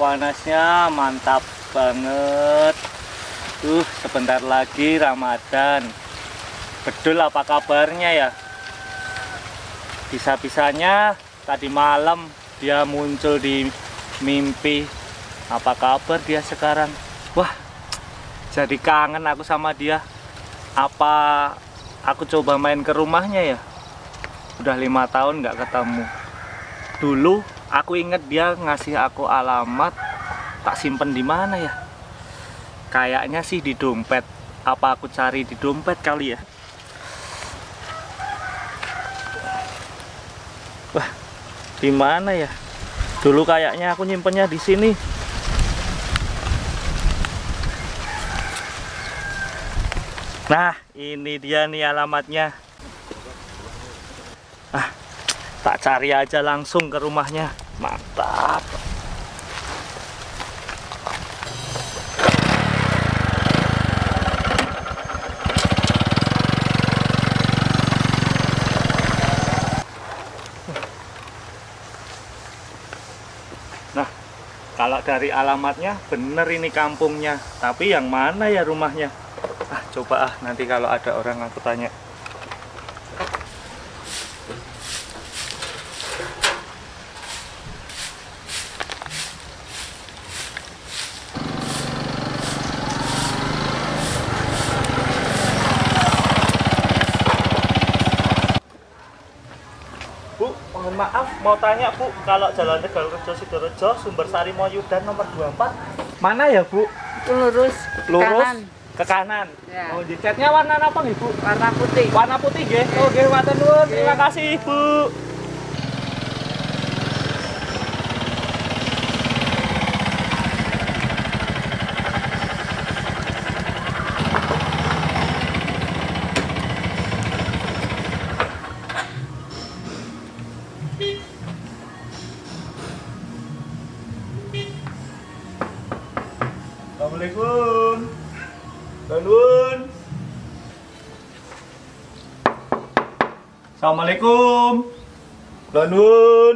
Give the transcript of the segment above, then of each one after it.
panasnya mantap banget. Sebentar lagi Ramadan. Bedul apa kabarnya ya? Bisa-bisanya tadi malam dia muncul di mimpi. Apa kabar dia sekarang? Wah, jadi kangen aku sama dia. Apa aku coba main ke rumahnya ya? Udah 5 tahun nggak ketemu. Dulu aku inget dia ngasih aku alamat, tak simpen di mana ya? Kayaknya sih di dompet. Apa aku cari di dompet kali ya? Wah, di mana ya? Dulu kayaknya aku nyimpennya di sini. Nah, ini dia nih alamatnya. Tak cari aja langsung ke rumahnya. Mantap. Nah, kalau dari alamatnya bener ini kampungnya. Tapi yang mana ya rumahnya? Coba nanti kalau ada orang aku tanya. Bu, mohon maaf, mau tanya Bu, kalau Jalan Tegalrejo Sidorejo Sumbersari Moyudan nomor 24 mana ya Bu? Lurus Kanan. Ke kanan. Ya. Oh, catnya warna apa nih Bu? Warna putih. Warna putih nggih. Oh, nggih, matur nuwun. Terima kasih Bu. Assalamualaikum. Nuwun. Assalamualaikum. Nuwun.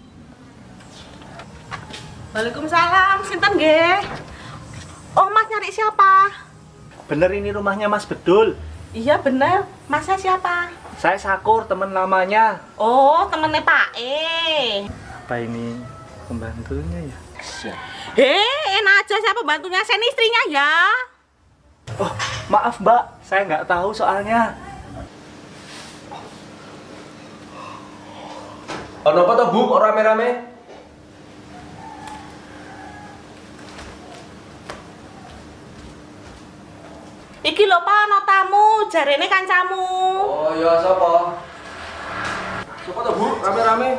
Waalaikumsalam, sinten nggih? Oh, Mas nyari siapa? Bener ini rumahnya Mas Bedul. Iya bener, Masnya siapa? Saya Sakur, teman lamanya. Oh, temennya Pak E. Apa ini pembantunya ya? Enak aja saya pembantunya, saya ini istrinya ya. Oh, maaf Mbak, saya nggak tahu soalnya. Ono apa toh Bu, kok rame-rame? Iki lho Pak, ana tamu, jarene kancamu. Oh ya, sapa? Sapa toh Bu, rame-rame?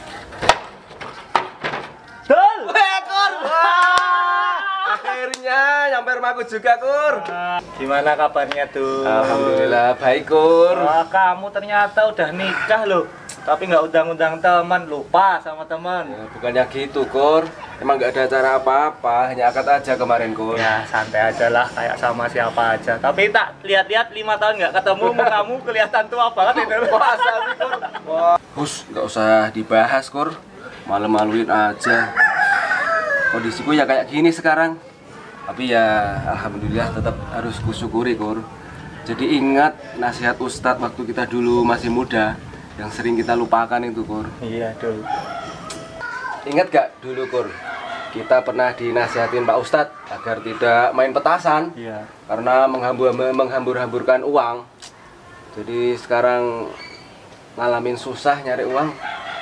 Dul! Kur! Akhirnya nyampe rumahku juga, Kur. Gimana kabarnya Dul? Alhamdulillah baik, Kur. Wah, kamu ternyata udah nikah loh. Tapi nggak undang-undang teman, lupa sama teman. Ya, bukannya gitu, Kur. Emang nggak ada acara apa-apa, hanya akad aja kemarin, Kur. Ya santai aja lah, kayak sama siapa aja. Tapi tak lihat-lihat 5 tahun nggak ketemu, kamu kelihatan tua banget itu. Masa sih, Kur? Wah, Hus, nggak usah dibahas, Kur. Malu-maluin aja. Kondisiku ya kayak gini sekarang. Tapi ya alhamdulillah tetap harus kusyukuri, Kur. Jadi ingat nasihat Ustadz waktu kita dulu masih muda yang sering kita lupakan itu, Kur. Iya Dul. Ingat gak dulu, Kur? Kita pernah dinasihatin Pak Ustadz agar tidak main petasan. Iya. Karena menghambur-hamburkan uang. Jadi sekarang ngalamin susah nyari uang.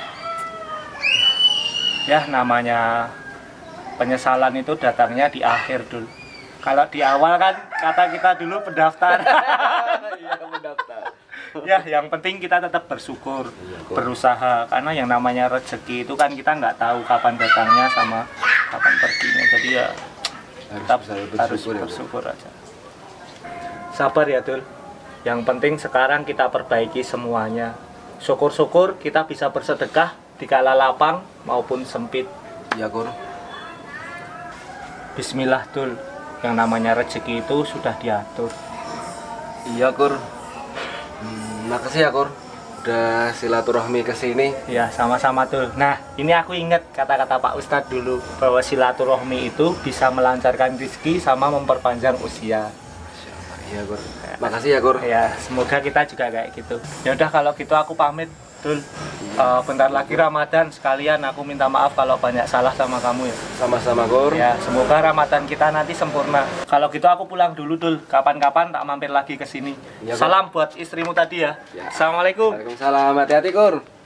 Ya namanya penyesalan itu datangnya di akhir Dul. Kalau di awal kan kata kita dulu pendaftar. Iya, mendaftar. Ya yang penting kita tetap bersyukur, berusaha. Karena yang namanya rezeki itu kan kita nggak tahu kapan datangnya sama kapan perginya. Jadi ya harus bersyukur aja. Sabar ya Dul. Yang penting sekarang kita perbaiki semuanya. Syukur-syukur kita bisa bersedekah di kala lapang maupun sempit. Iya, Kur. Bismillah Dul. Yang namanya rezeki itu sudah diatur. Iya, Kur. Makasih ya, Kur. udah silaturahmi ke sini. Ya, sama-sama tuh. Nah, ini aku inget kata-kata Pak Ustadz dulu bahwa silaturahmi itu bisa melancarkan rezeki sama memperpanjang usia. Iya, Kur. Makasih ya, Kur. Ya, semoga kita juga kayak gitu. Ya udah kalau gitu aku pamit, Dul. Bentar lagi Ramadan, sekalian aku minta maaf kalau banyak salah sama kamu ya. Sama-sama, Kur. Ya, semoga Ramadan kita nanti sempurna. Kalau gitu aku pulang dulu, Dul. Kapan-kapan tak mampir lagi ke sini. Ya, Kur. Salam buat istrimu tadi ya. Ya. Assalamualaikum. Waalaikumsalam. Hati-hati, Kur.